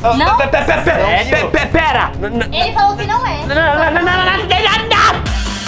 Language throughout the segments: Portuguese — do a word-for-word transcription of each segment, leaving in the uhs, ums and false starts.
Não? Pera! Ele falou que não é. Não, não, não, não, não, não.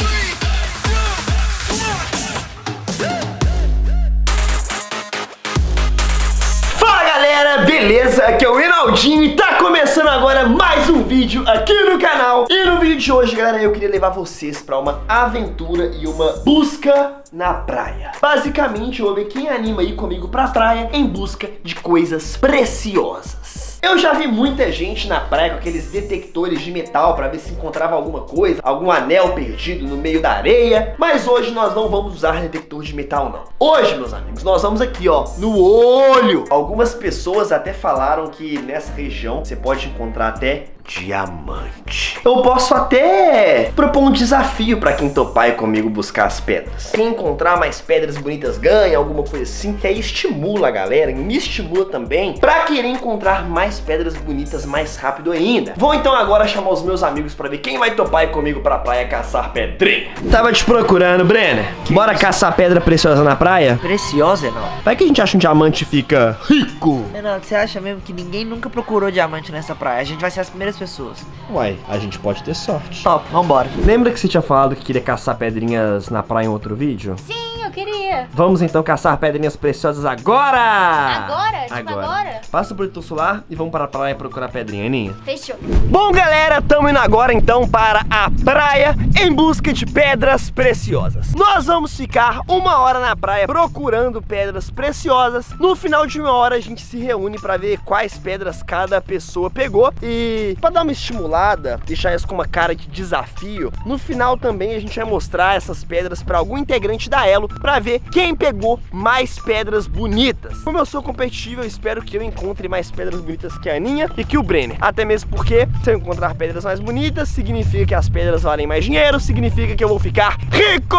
Fala galera, beleza? Aqui é o Rinaldinho e tá começando agora mais um vídeo aqui no canal. E no vídeo de hoje, galera, eu queria levar vocês pra uma aventura e uma busca na praia. Basicamente, eu vou ver quem anima aí comigo pra praia em busca de coisas preciosas. Eu já vi muita gente na praia com aqueles detectores de metal pra ver se encontrava alguma coisa, algum anel perdido no meio da areia. Mas hoje nós não vamos usar detector de metal, não. Hoje, meus amigos, nós vamos aqui, ó, no olho. Algumas pessoas até falaram que nessa região você pode encontrar até diamante. Eu posso até propor um desafio pra quem topar ir comigo buscar as pedras. Quem encontrar mais pedras bonitas ganha, alguma coisa assim, que aí estimula a galera e me estimula também pra querer encontrar mais pedras bonitas mais rápido ainda. Vou então agora chamar os meus amigos pra ver quem vai topar ir comigo pra praia caçar pedrinha. Tava te procurando, Brenner. Que Bora isso? Caçar pedra preciosa na praia? Preciosa, não? Vai que a gente acha um diamante e fica rico. Renato, você acha mesmo que ninguém nunca procurou diamante nessa praia? A gente vai ser as primeiras pessoas. Uai, a gente pode ter sorte. Top, vambora. Lembra que você tinha falado que queria caçar pedrinhas na praia em outro vídeo? Sim, eu queria. Vamos então caçar pedrinhas preciosas agora! Agora? Tipo agora? agora? Passa o protetor solar e vamos para a praia procurar pedrinha, Aninha. Fechou. Bom, galera, estamos indo agora então para a praia em busca de pedras preciosas. Nós vamos ficar uma hora na praia procurando pedras preciosas. No final de uma hora a gente se reúne para ver quais pedras cada pessoa pegou. E para dar uma estimulada, deixar isso com uma cara de desafio, no final também a gente vai mostrar essas pedras para algum integrante da Elo para ver quem pegou mais pedras bonitas. Como eu sou competitivo, eu espero que eu encontre mais pedras bonitas que a Aninha e que o Brenner. Até mesmo porque se eu encontrar pedras mais bonitas, significa que as pedras valem mais dinheiro, significa que eu vou ficar rico!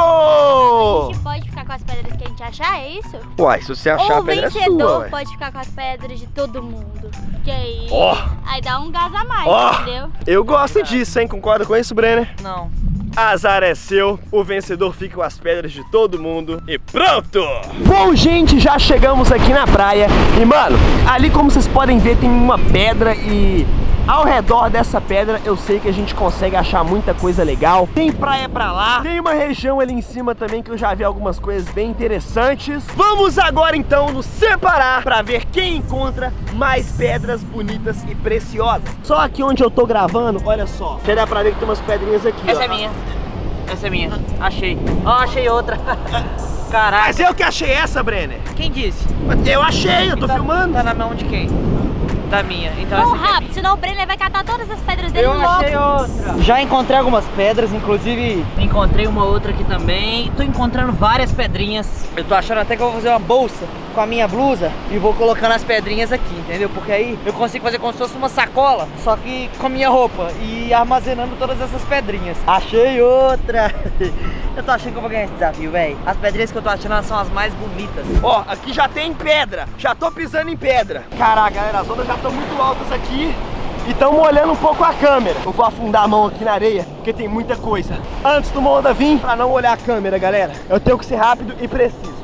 A gente pode ficar com as pedras que a gente achar, é isso? Uai, se você achar Ou a pedra é sua, vencedor ué. pode ficar com as pedras de todo mundo. Que aí, Ó. aí dá um gás a mais, Ó. entendeu? Eu gosto disso, hein? Concorda com isso, Brenner? Não. Azar é seu, o vencedor fica com as pedras de todo mundo e pronto! Bom, gente, já chegamos aqui na praia e, mano, ali como vocês podem ver tem uma pedra e ao redor dessa pedra eu sei que a gente consegue achar muita coisa legal. Tem praia pra lá, tem uma região ali em cima também que eu já vi algumas coisas bem interessantes. Vamos agora então nos separar pra ver quem encontra mais pedras bonitas e preciosas. Só aqui onde eu tô gravando, olha só, já dá pra ver que tem umas pedrinhas aqui, Essa ó. é minha. Essa é minha. Achei. Ó, achei outra. Caraca. Mas eu que achei essa, Brenner. Quem disse? Eu achei, eu tô tá, filmando. Tá na mão de quem? Da minha. Então Vamos essa aqui é rápido, senão o Brenner vai catar todas as pedras dele Eu logo. achei outra. Já encontrei algumas pedras, inclusive encontrei uma outra aqui também. Tô encontrando várias pedrinhas. Eu tô achando até que eu vou fazer uma bolsa com a minha blusa e vou colocando as pedrinhas aqui, entendeu? Porque aí eu consigo fazer como se fosse uma sacola, só que com a minha roupa e armazenando todas essas pedrinhas. Achei outra. Eu tô achando que eu vou ganhar esse desafio, velho. As pedrinhas que eu tô achando são as mais bonitas. Ó, aqui já tem pedra. Já tô pisando em pedra. Caraca, galera, as ondas já estão muito altas aqui e estão molhando um pouco a câmera. Eu vou afundar a mão aqui na areia, porque tem muita coisa. Antes do onda vir, pra não molhar a câmera, galera, eu tenho que ser rápido e preciso.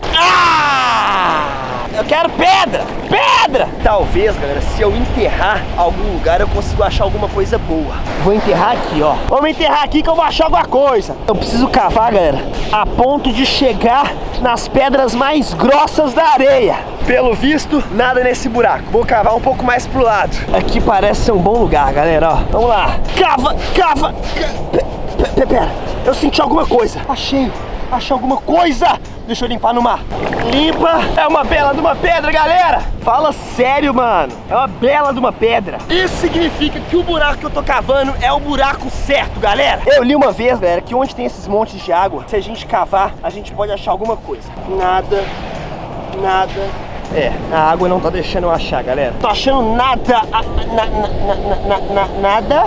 Ah! Eu quero pedra! Pedra! Talvez, galera, se eu enterrar algum lugar, eu consigo achar alguma coisa boa. Vou enterrar aqui, ó. Vamos enterrar aqui que eu vou achar alguma coisa. Eu preciso cavar, galera, a ponto de chegar nas pedras mais grossas da areia. Pelo visto, nada nesse buraco. Vou cavar um pouco mais pro lado. Aqui parece ser um bom lugar, galera, ó. Vamos lá. Cava, cava. Pera, eu senti alguma coisa. Achei. Achei alguma coisa. Deixa eu limpar no mar. Limpa. É uma bela de uma pedra, galera. Fala sério, mano. É uma bela de uma pedra. Isso significa que o buraco que eu tô cavando é o buraco certo, galera. Eu li uma vez, galera, que onde tem esses montes de água, se a gente cavar, a gente pode achar alguma coisa. Nada. Nada. É, a água não tá deixando eu achar, galera. Tô achando nada. Na, na, na, na, na, nada.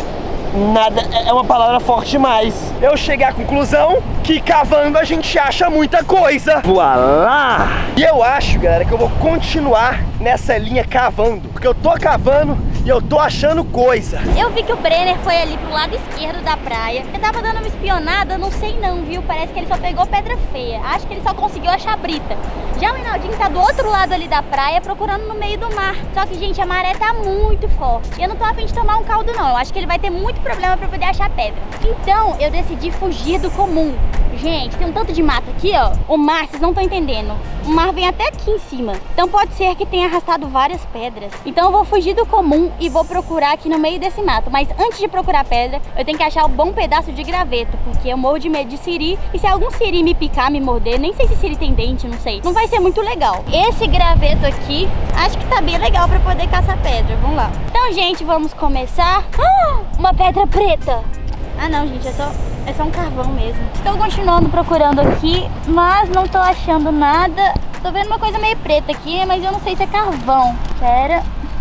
Nada é uma palavra forte demais. Eu cheguei à conclusão que cavando a gente acha muita coisa. Voilá! E eu acho, galera, que eu vou continuar nessa linha cavando, porque eu tô cavando e eu tô achando coisa. Eu vi que o Brenner foi ali pro lado esquerdo da praia. Eu tava dando uma espionada, não sei não, viu? Parece que ele só pegou pedra feia. Acho que ele só conseguiu achar brita. Já o Hinaldinho tá do outro lado ali da praia, procurando no meio do mar. Só que, gente, a maré tá muito forte. E eu não tô a fim de tomar um caldo, não. Eu acho que ele vai ter muito problema pra poder achar pedra. Então, eu decidi fugir do comum. Gente, tem um tanto de mato aqui, ó. O mar, vocês não estão entendendo. O mar vem até aqui em cima. Então pode ser que tenha arrastado várias pedras. Então eu vou fugir do comum e vou procurar aqui no meio desse mato. Mas antes de procurar pedra, eu tenho que achar um bom pedaço de graveto, porque eu morro de medo de siri. E se algum siri me picar, me morder, nem sei se siri tem dente, não sei, não vai ser muito legal. Esse graveto aqui, acho que tá bem legal pra poder caçar pedra. Vamos lá. Então, gente, vamos começar. Ah, uma pedra preta. Ah não, gente, é só, é só um carvão mesmo. Estou continuando procurando aqui, mas não tô achando nada. Tô vendo uma coisa meio preta aqui, mas eu não sei se é carvão. Pera.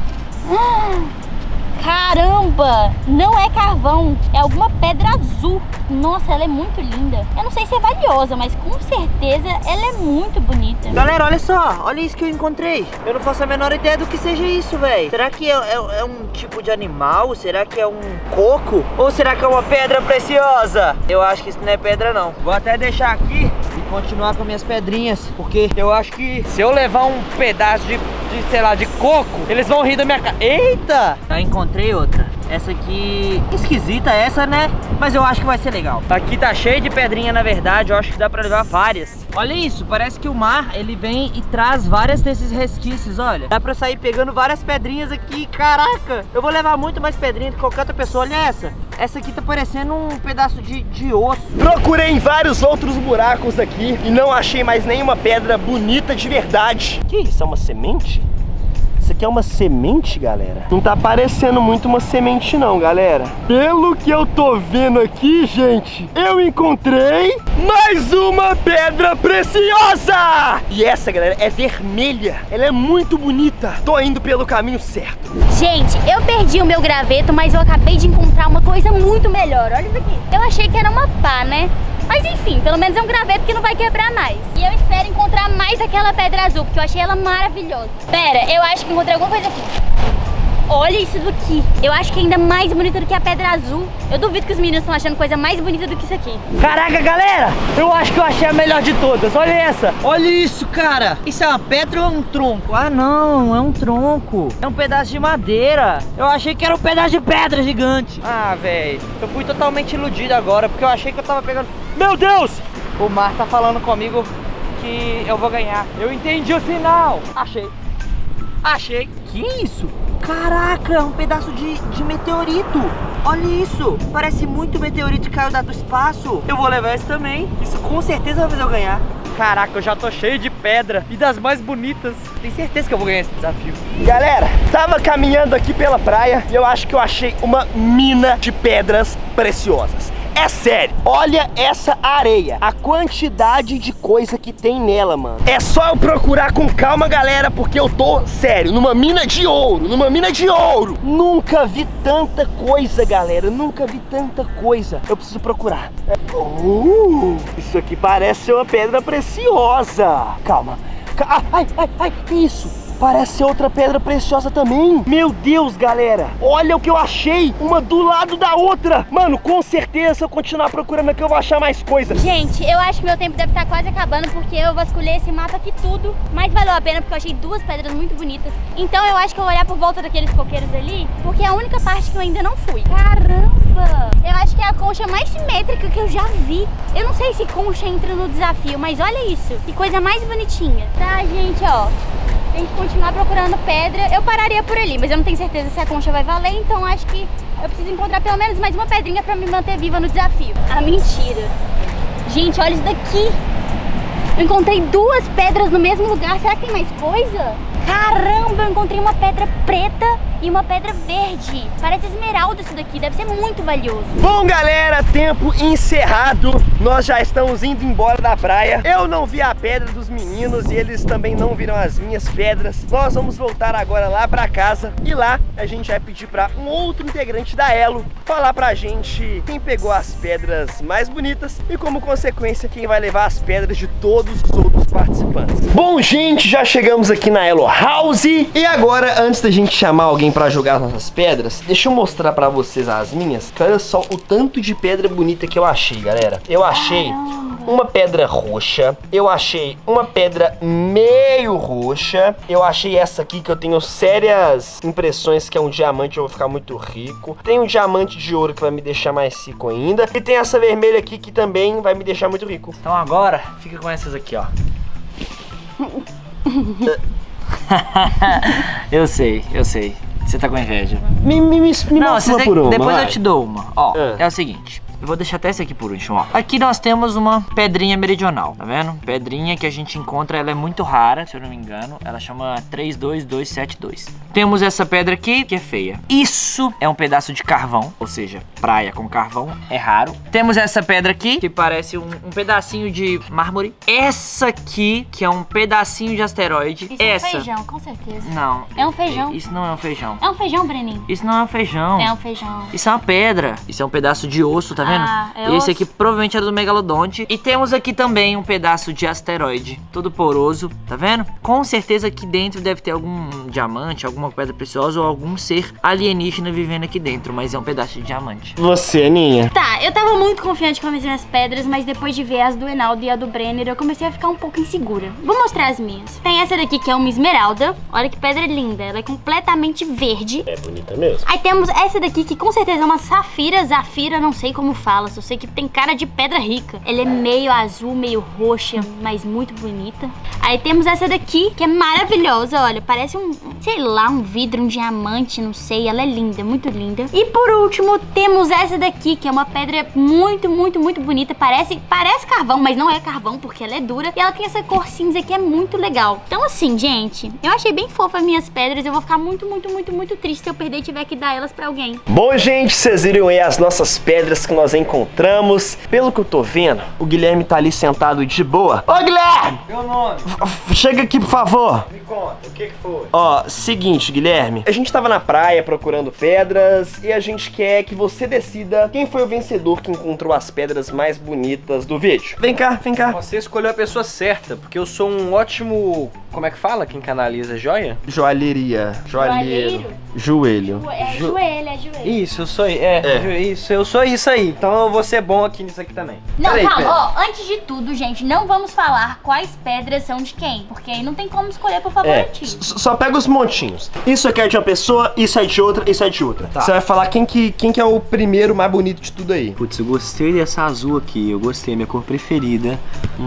Ah, caramba! Não é carvão, é alguma pedra azul. Nossa, ela é muito linda. Eu não sei se é valiosa, mas com certeza ela é muito bonita. Galera, olha só, olha isso que eu encontrei. Eu não faço a menor ideia do que seja isso, velho. Será que é, é, é um tipo de animal? Será que é um coco? Ou será que é uma pedra preciosa? Eu acho que isso não é pedra, não. Vou até deixar aqui e continuar com minhas pedrinhas, porque eu acho que se eu levar um pedaço de, de sei lá, de coco, eles vão rir da minha cara. Eita! Já encontrei outra. Essa aqui, esquisita essa, né? Mas eu acho que vai ser legal. Aqui tá cheio de pedrinha, na verdade. Eu acho que dá pra levar várias. Olha isso, parece que o mar, ele vem e traz várias desses resquícios, olha. Dá pra sair pegando várias pedrinhas aqui. Caraca, eu vou levar muito mais pedrinha do que qualquer outra pessoa. Olha essa. Essa aqui tá parecendo um pedaço de, de osso. Procurei em vários outros buracos aqui e não achei mais nenhuma pedra bonita de verdade. Que isso, é uma semente? Isso aqui é uma semente, galera? Não tá parecendo muito uma semente não, galera. Pelo que eu tô vendo aqui, gente, eu encontrei mais uma pedra preciosa! E essa, galera, é vermelha. Ela é muito bonita. Tô indo pelo caminho certo. Gente, eu perdi o meu graveto, mas eu acabei de encontrar uma coisa muito melhor. Olha isso aqui. Eu achei que era uma pá, né? Mas enfim, pelo menos é um graveto que não vai quebrar mais. E eu espero encontrar mais aquela pedra azul, porque eu achei ela maravilhosa. Pera, eu acho que encontrei alguma coisa aqui. Olha isso daqui. Eu acho que é ainda mais bonita do que a pedra azul. Eu duvido que os meninos estão achando coisa mais bonita do que isso aqui. Caraca, galera, eu acho que eu achei a melhor de todas. Olha essa. Olha isso, cara. Isso é uma pedra ou é um tronco? Ah, não, é um tronco. É um pedaço de madeira. Eu achei que era um pedaço de pedra gigante. Ah, velho, eu fui totalmente iludido agora, porque eu achei que eu tava pegando... Meu Deus! O mar tá falando comigo que eu vou ganhar. Eu entendi o sinal. Achei. Achei. Que isso? Caraca, um pedaço de, de meteorito. Olha isso. Parece muito meteorito que caiu do espaço. Eu vou levar esse também. Isso com certeza vai fazer eu ganhar. Caraca, eu já tô cheio de pedra e das mais bonitas. Tenho certeza que eu vou ganhar esse desafio. Galera, tava caminhando aqui pela praia e eu acho que eu achei uma mina de pedras preciosas. É sério, olha essa areia, a quantidade de coisa que tem nela, mano. É só eu procurar com calma, galera, porque eu tô, sério, numa mina de ouro, numa mina de ouro. Nunca vi tanta coisa, galera, nunca vi tanta coisa. Eu preciso procurar. Uh, isso aqui parece ser uma pedra preciosa. Calma. Ai, ai, ai, ai, que isso? Parece ser outra pedra preciosa também. Meu Deus, galera, olha o que eu achei, uma do lado da outra. Mano, com certeza, se eu continuar procurando aqui, eu vou achar mais coisas. Gente, eu acho que meu tempo deve estar quase acabando, porque eu vasculhei esse mato aqui tudo. Mas valeu a pena, porque eu achei duas pedras muito bonitas. Então eu acho que eu vou olhar por volta daqueles coqueiros ali, porque é a única parte que eu ainda não fui. Caramba! Eu acho que é a concha mais simétrica que eu já vi. Eu não sei se concha entra no desafio, mas olha isso, que coisa mais bonitinha. Tá, gente, ó, a gente continuar procurando pedra, eu pararia por ali, mas eu não tenho certeza se a concha vai valer, então acho que eu preciso encontrar pelo menos mais uma pedrinha pra me manter viva no desafio. Ah, mentira. Gente, olha isso daqui. Eu encontrei duas pedras no mesmo lugar, será que tem mais coisa? Caramba, eu encontrei uma pedra preta e uma pedra verde. Parece esmeralda isso daqui, deve ser muito valioso. Bom, galera, tempo encerrado. Nós já estamos indo embora da praia. Eu não vi a pedra dos meninos e eles também não viram as minhas pedras. Nós vamos voltar agora lá pra casa e lá a gente vai pedir pra um outro integrante da Elo falar pra gente quem pegou as pedras mais bonitas e, como consequência, quem vai levar as pedras de todos os outros participantes. Bom, gente, já chegamos aqui na Elo House e agora, antes da gente chamar alguém pra jogar as nossas pedras, deixa eu mostrar pra vocês as minhas. Que olha só o tanto de pedra bonita que eu achei, galera. Eu achei uma pedra roxa, eu achei uma pedra meio roxa, eu achei essa aqui que eu tenho sérias impressões que é um diamante, eu vou ficar muito rico. Tem um diamante de ouro que vai me deixar mais rico ainda, e tem essa vermelha aqui que também vai me deixar muito rico. Então agora, fica com essas aqui, ó. Eu sei, eu sei. Você tá com inveja. Me, me, me, me Não, mostra você por uma, depois vai. eu te dou uma. Ó, Ah. é o seguinte. Eu vou deixar até esse aqui por último, ó. Aqui nós temos uma pedrinha meridional, tá vendo? Pedrinha que a gente encontra, ela é muito rara, se eu não me engano. Ela chama três dois dois sete dois. Temos essa pedra aqui, que é feia. Isso é um pedaço de carvão, ou seja, praia com carvão, é raro. Temos essa pedra aqui, que parece um, um pedacinho de mármore. Essa aqui, que é um pedacinho de asteroide. Isso essa... é um feijão, com certeza. Não. É um feijão. Isso não é um feijão. É um feijão, Breninho? Isso não é um feijão. É um feijão. Isso é uma pedra. Isso é um pedaço de osso, tá vendo? Ah, é Esse osso. aqui provavelmente era do megalodonte. E temos aqui também um pedaço de asteroide, todo poroso, tá vendo? Com certeza aqui dentro deve ter algum diamante, alguma pedra preciosa ou algum ser alienígena vivendo aqui dentro, mas é um pedaço de diamante. Você, Aninha. Tá, eu tava muito confiante com as minhas pedras, mas depois de ver as do Enaldo e a do Brenner, eu comecei a ficar um pouco insegura. Vou mostrar as minhas. Tem essa daqui que é uma esmeralda. Olha que pedra linda, ela é completamente verde. É bonita mesmo. Aí temos essa daqui que com certeza é uma safira, zafira, não sei como fala, só sei que tem cara de pedra rica. Ela é meio azul, meio roxa, mas muito bonita. Aí temos essa daqui, que é maravilhosa, olha, parece um, sei lá, um vidro, um diamante, não sei, ela é linda, muito linda. E por último, temos essa daqui, que é uma pedra muito, muito, muito bonita, parece, parece carvão, mas não é carvão, porque ela é dura. E ela tem essa cor cinza que é muito legal. Então assim, gente, eu achei bem fofa as minhas pedras, eu vou ficar muito, muito, muito, muito triste se eu perder e tiver que dar elas pra alguém. Bom, gente, vocês viram aí as nossas pedras que nós encontramos. Pelo que eu tô vendo, o Guilherme tá ali sentado de boa. Ô, Guilherme! Meu nome. Chega aqui, por favor. Me conta, o que que foi? Ó, seguinte, Guilherme. A gente tava na praia procurando pedras e a gente quer que você decida quem foi o vencedor que encontrou as pedras mais bonitas do vídeo. Vem cá, vem cá. Você escolheu a pessoa certa, porque eu sou um ótimo... Como é que fala? Quem canaliza joia? Joalheria. Joalheiro. Joalheiro? Joelho. É Ju- joelho, é joelho. Isso, eu sou... É, É. ju- isso, eu sou isso aí. Então eu vou ser bom aqui nisso aqui também. Não, Peraí, calma, pera. ó, antes de tudo, gente, não vamos falar quais pedras são de quem, porque aí não tem como escolher por É, favoritismo. s- só pega os montinhos. Isso aqui é de uma pessoa, isso é de outra, isso é de outra. Tá. Você vai falar quem que, quem que é o primeiro mais bonito de tudo aí. Putz, eu gostei dessa azul aqui, eu gostei, minha cor preferida,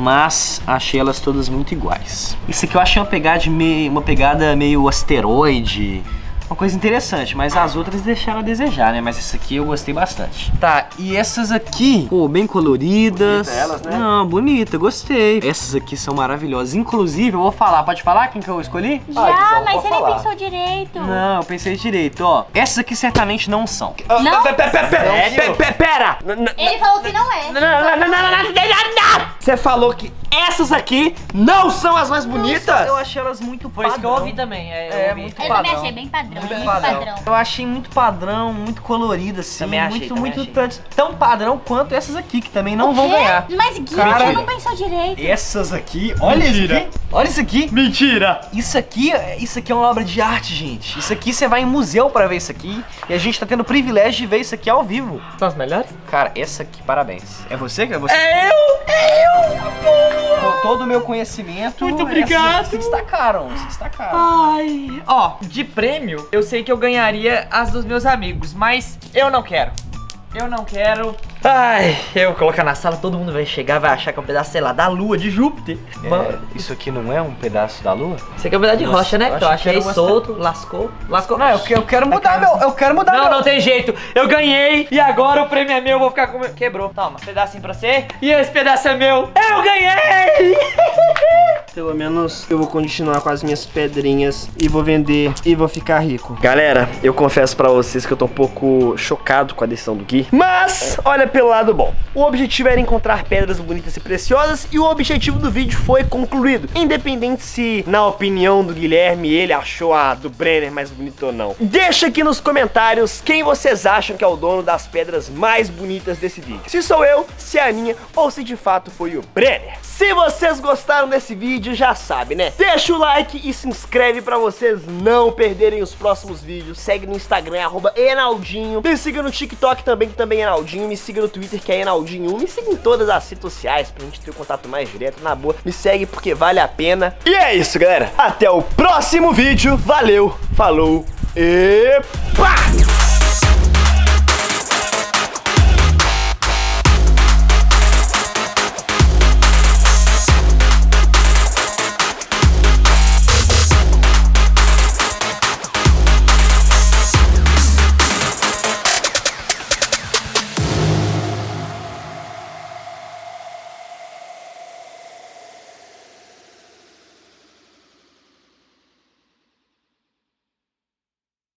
mas achei elas todas muito iguais. Isso aqui eu achei uma pegada, de meio, uma pegada meio asteroide, uma coisa interessante, mas as outras deixaram a desejar, né? Mas essa aqui eu gostei bastante. Tá, e essas aqui, pô, bem coloridas. Bonita elas, né? Não, bonita, gostei. Essas aqui são maravilhosas. Inclusive, eu vou falar, pode falar quem que eu escolhi? Já, Ah, então, mas pode você nem falar. pensou direito. Não, eu pensei direito, ó. Essas aqui certamente não são. Não? Pera, pera, pera, Sério? pera, pera, pera. N- n- Ele falou que não é. Não, não, não, não, não, não, não, não, não. Você falou que essas aqui não são as mais bonitas? Eu achei elas muito Foi isso que eu padrão. ouvi também. É, eu É, ouvi. muito Eu também padrão. achei bem padrão, Muito muito padrão. padrão. Eu achei muito padrão, muito colorido assim. Também achei, muito, também muito achei. tanto- tão padrão quanto essas aqui, que também não O vão quê? ganhar. Mas Gui, Cara, você não pensou direito. Essas aqui, olha isso aqui. Olha isso aqui. Mentira! Isso aqui, isso aqui é uma obra de arte, gente. Isso aqui você vai em museu pra ver isso aqui. E a gente tá tendo o privilégio de ver isso aqui ao vivo. São as melhores? Cara, essa aqui, parabéns. É você? É você? É eu! É eu! Com todo o meu conhecimento. Muito obrigado. essas Se destacaram, se destacaram. Ai, ó, de prêmio, eu sei que eu ganharia as dos meus amigos, mas eu não quero. Eu não quero. Ai, eu vou colocar na sala, todo mundo vai chegar, vai achar que é um pedaço, sei lá, da lua, de Júpiter. É, isso aqui não é um pedaço da lua? Isso aqui é um pedaço de Nossa, rocha, né? eu Que eu achei que achei era uma solto, lascou, lascou. Não, eu, que- eu quero mudar meu. Eu quero mudar Não, meu. não tem jeito. Eu ganhei e agora o prêmio é meu. Eu vou ficar com o meu. Quebrou. Toma, pedacinho pra você. E esse pedaço é meu. Eu ganhei! Pelo menos eu vou continuar com as minhas pedrinhas e vou vender e vou ficar rico. Galera, eu confesso pra vocês que eu tô um pouco chocado com a decisão do Gui. Mas, olha pelo lado bom. O objetivo era encontrar pedras bonitas e preciosas e o objetivo do vídeo foi concluído. Independente se, na opinião do Guilherme, ele achou a do Brenner mais bonita ou não. Deixa aqui nos comentários quem vocês acham que é o dono das pedras mais bonitas desse vídeo. Se sou eu, se é a Aninha ou se de fato foi o Brenner. Se vocês gostaram desse vídeo, vídeo já sabe, né? Deixa o like e se inscreve pra vocês não perderem os próximos vídeos. Segue no Instagram, arroba Enaldinho. Me siga no TikTok também, que também é Enaldinho. Me siga no Twitter, que é Enaldinho um. Me siga em todas as redes sociais pra gente ter um contato mais direto, na boa. Me segue porque vale a pena. E é isso, galera. Até o próximo vídeo. Valeu, falou e pá!